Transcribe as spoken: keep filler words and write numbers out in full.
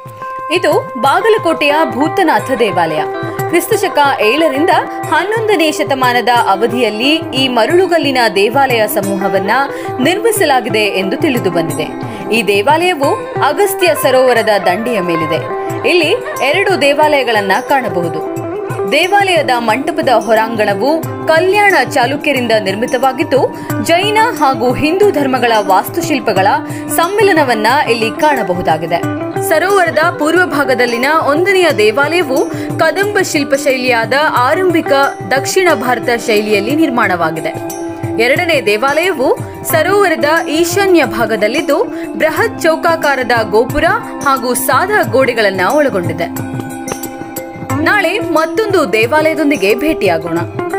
ಇದು ಬಾಗಲಕೋಟೆಯ ಭೂತನಾಥ ದೇವಾಲಯ. ಕ್ರಿಸ್ತಶಕ ಏಳರಿಂದ ಹನ್ನೊಂದನೇ ಶತಮಾನದ ಅವಧಿಯಲ್ಲಿ ಈ ಮರಳುಗಲ್ಲಿನ ದೇವಾಲಯ ಸಮೂಹವನ್ನ ನಿರ್ಮಿಸಲಾಗಿದೆ ಎಂದು ತಿಳಿದು ಬಂದಿದೆ. ಈ ದೇವಾಲಯವು ಅಗಸ್ತ್ಯ ಸರೋವರದ ದಂಡೆಯ ಮೇಲಿದೆ. ಇಲ್ಲಿ ಎರಡು ದೇವಾಲಯಗಳನ್ನ ಕಾಣಬಹುದು. ದೇವಾಲಯದ ಮಂಟಪದ ಹೊರಾಂಗಣವು ಕಲ್ಯಾಣ ಚಾಲುಕ್ಯರಿಂದ ನಿರ್ಮಿತವಾಗಿದ್ದು, ಜೈನ ಹಾಗೂ ಹಿಂದೂ ಧರ್ಮಗಳ ವಾಸ್ತುಶಿಲ್ಪಗಳ ಸಮ್ಮಿಲನವನ್ನ ಇಲ್ಲಿ ಕಾಣಬಹುದಾಗಿದೆ. ಸರೋವರದ ಪೂರ್ವ ಭಾಗದಲ್ಲಿನ ಒಂದನೆಯ ದೇವಾಲಯವು ಕದಂಬ ಶಿಲ್ಪ ಶೈಲಿಯಾದ ಆರಂಭಿಕ ದಕ್ಷಿಣ ಭಾರತ ಶೈಲಿಯಲ್ಲಿ ನಿರ್ಮಾಣವಾಗಿದೆ. ಎರಡನೇ ದೇವಾಲಯವು ಸರೋವರದ ಈಶಾನ್ಯ ಭಾಗದಲ್ಲಿದ್ದು, ಬೃಹತ್ ಚೌಕಾಕಾರದ ಗೋಪುರ ಹಾಗೂ ಸಾದಾ ಗೋಡೆಗಳನ್ನು ಒಳಗೊಂಡಿದೆ. ನಾಳೆ ಮತ್ತೊಂದು ದೇವಾಲಯದೊಂದಿಗೆ ಭೇಟಿಯಾಗೋಣ.